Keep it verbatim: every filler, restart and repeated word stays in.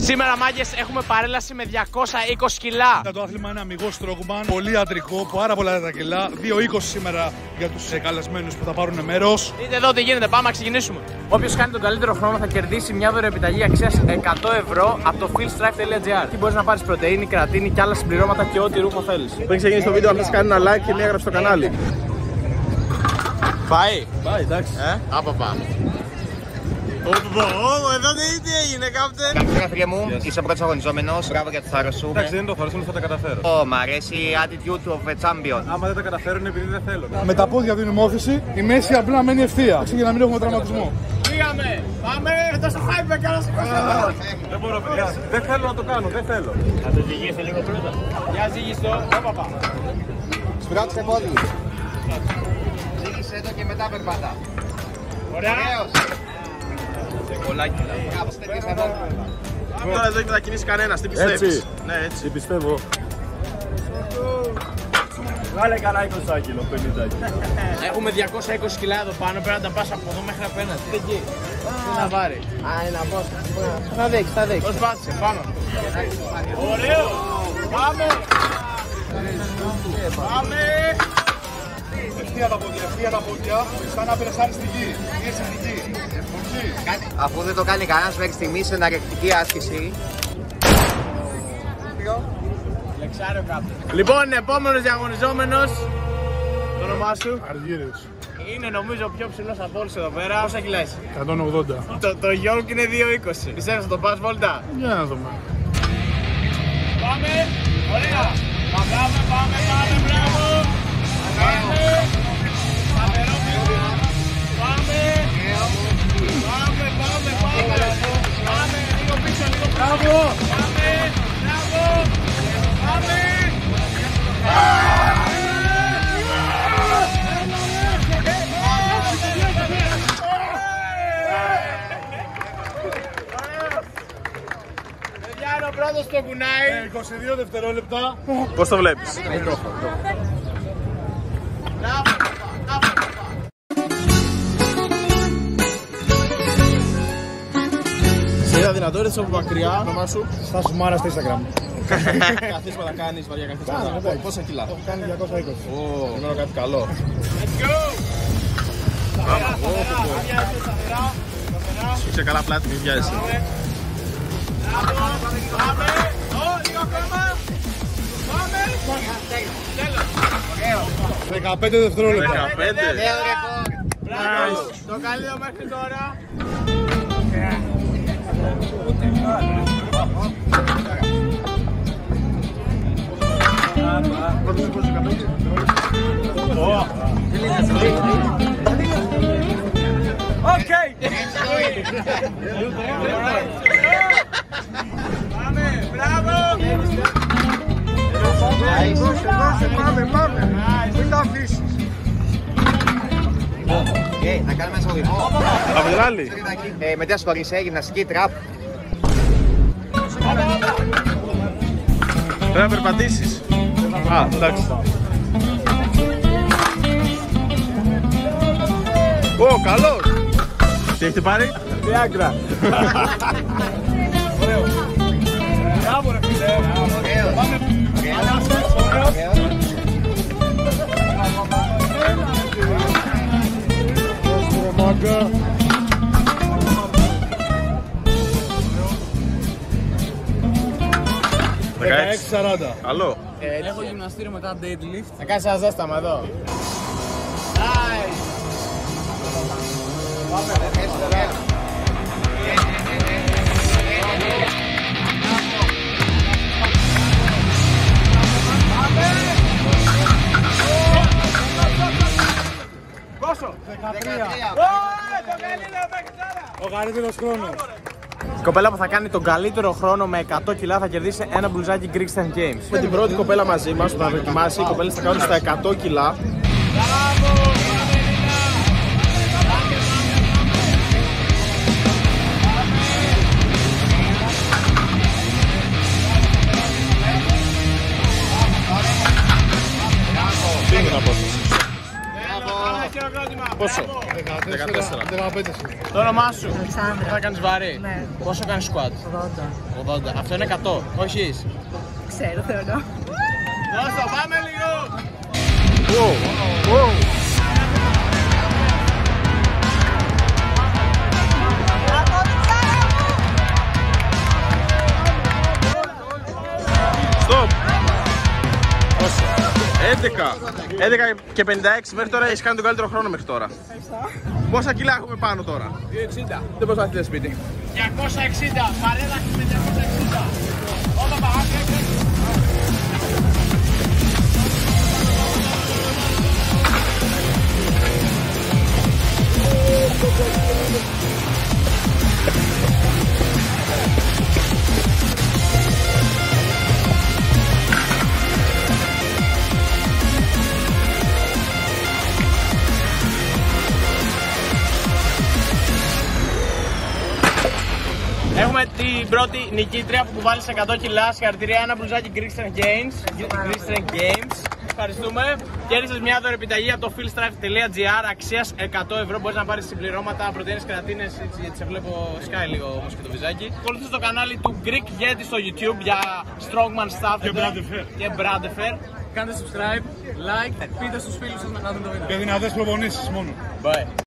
Σήμερα, μάγκες, έχουμε παρέλαση με διακόσια είκοσι κιλά. Το άθλημα είναι αμιγός στρόγκμαν, πολύ ιατρικό, πάρα πολλά τα κιλά. δύο είκοσι σήμερα για τους καλεσμένους που θα πάρουν μέρος. Δείτε εδώ τι γίνεται, πάμε να ξεκινήσουμε. Όποιος κάνει τον καλύτερο χρόνο θα κερδίσει μια δωρεοεπιταγή αξίας εκατό ευρώ από το philstrife τελεία gr. Εκεί μπορείς να πάρεις πρωτεΐνη, κερατίνη και άλλα συμπληρώματα και ό,τι ρούχο θέλεις. Πριν ξεκινήσει το βίντεο, αν θες κάνει ένα like και μια έγραψη στο κανάλι. Πάει. Πάει, εντάξει. Ε, άπαπα. Εδώ τι έγινε, κάπτε. Καλησπέρα, φίλε μου. Είσαι ο πρώτος αγωνιζόμενος. Μπράβο για το θάρρος σου. Εντάξει, δεν είναι το θάρρος μου, θα τα καταφέρω. Ω, μ' αρέσει η attitude of a champion. Άμα δεν τα καταφέρω είναι επειδή δεν θέλω. Με τα πόδια δίνουμε όθηση, η μέση απλά μένει ευθεία. Για να μην έχουμε τραυματισμό. Πήγαμε. Πάμε. Εδώ στο hype, καλά σηκώστε. Δεν μπορώ, παιδιά. Δεν θέλω να το κάνω, δεν θέλω. Θα το ζυγίσετε λίγο πρώτα. Για ζυγίστο. Ωπαπα. Σπράτσε πόδι. Ζήγησε το και μετά περπάτα. Ωραία. Κολάκι. Τώρα εδώ δεν θα κινήσει κανένας, τι πιστεύεις? Έτσι. Ναι, έτσι. Τι πιστεύω. Βγάλε κανένα είκοσι κιλό, πενήντα. Έχουμε διακόσια είκοσι κιλά εδώ πάνω, πρέπει να τα πας από εδώ μέχρι απέναντι. Εκεί. Τι να πάρει. Α, είναι από θα δείξει, θα δείξει. Προσπάθησε, πάνω. Ωραίο. Πάμε. Πάμε. Ευθεία τα πόδια, ευθεία τα πόδια, σαν να περασάρει στη γη. Πίεση στη γη. Αφού δεν το κάνει κανένας μέχρι στιγμής, είναι αναρρεκτική άσκηση. Λεξάριο κάτω. Λοιπόν, επόμενος διαγωνιζόμενος. Το όνομά σου? Αργύρης. Είναι νομίζω ο πιο ψηλός από όλους εδώ πέρα. Πόσα κιλά είσαι? εκατόν ογδόντα. Το, το γιόγκ είναι δύο είκοσι. Πιστεύεις θα το πας βόλτα? Για να δούμε. Πάμε. Ωραία. Πάμε, πάμε, πάμε, μπράβο. Πάμε. Σταθερό βήμα. Πάμε. Πάμε, πάμε, πάμε. Πάμε, λίγο πίσω, λίγο πίσω. Μπράβο. Πάμε, μπράβο. Πάμε. Παιδιά, είναι ο πρώτος στο κουνάει. είκοσι δύο δευτερόλεπτα. Πώς το βλέπεις? Σε είδα δυνατό, ήρθες από μακριά, όνομά σου? Θα σου μάρα στο Instagram. Καθίσματα κάνεις, βαριά καθίσματα. Πόσα κιλά? Έχω κάνει διακόσια είκοσι. Ω, περιμένω κάτι καλό. Let's go! Σταθερά, σταθερά, άδειάζε, σταθερά, σταθερά. Είσαι καλά πλάτη, μην βιάζεσαι. Μπράβο, πάμε, ω, λίγο ακόμα. Πάμε, τέλος. δεκαπέντε δευτερόλεπτα. δεκαπέντε. Μπράβο, το καλύτερο μέχρι τώρα. Οκ! Πάμε, μπράβο. Πάμε, πάμε. Μην τα αφήσεις. Ε, να κάνουμε ένα σωδικό. Από την άλλη. Ε, μετά σου παρήσε, γυμναστική τραπ. Πρέπει να περπατήσεις. Α, εντάξει. Ω, καλός! Τι έχετε πάρει? Viagra. Ωραίο. Μπράβο ρε φίλε. Πάμε. Μάγκα. δεκαέξι σαράντα. Καλό. Έχω γυμναστήριο μετά deadlift. Θα κάνεις ένα ζέσταμα εδώ. Nice. Πάμε ρε. Πόσο? δεκατρία. Το καλύτερο μέχρι τώρα. Ο καλύτερος χρόνος. Η κοπέλα που θα κάνει τον καλύτερο χρόνο με εκατό κιλά θα κερδίσει ένα μπλουζάκι Greek Stand Games. Με την πρώτη κοπέλα μαζί μας που θα δοκιμάσει, οι κοπέλες θα κάνουν στα εκατό κιλά. Πόσο? δεκατρία. δεκατέσσερα. δεκαπέντε. Το όνομά σου. Αλεξάνδρα. Θα κάνεις βαρύ. Ναι. Πόσο κάνεις squat? ογδόντα. ογδόντα. Αυτό είναι εκατό. Όχι εις. Ξέρω, θεωρώ. Δώσ' το, πάμε λίγο. Stop! έντεκα. έντεκα και πενήντα έξι μέχρι τώρα έχεις κάνει τον καλύτερο χρόνο μέχρι τώρα. Πόσα κιλά έχουμε πάνω τώρα? διακόσια εξήντα. Δεν προσπαθείτε σπίτι. διακόσια εξήντα. Παρέλαση με διακόσια εξήντα. Όλα παγάκια. Έχουμε την πρώτη νικήτρια που κουβάλει σε εκατό κιλά. Συγχαρητήρια, ένα μπλουζάκι Greek Strength Games. Greek Strength Games. Ευχαριστούμε. Κέρδισες μια δωρεπιταγή από το philstrife τελεία gr αξίας εκατό ευρώ. Μπορείς να πάρεις συμπληρώματα, πρωτεΐνες, κερατίνες, γιατί σε βλέπω σκάει λίγο όμως και το βυζάκι. Ακολουθείς το κανάλι του Greek Yeti στο YouTube για strongman stuff Και Brad Fair. Και Brad Fair. Κάντε subscribe, like, πείτε στους φίλους σας να δουν το βίντεο. Και δυνατές προπονήσεις μόνο. Bye.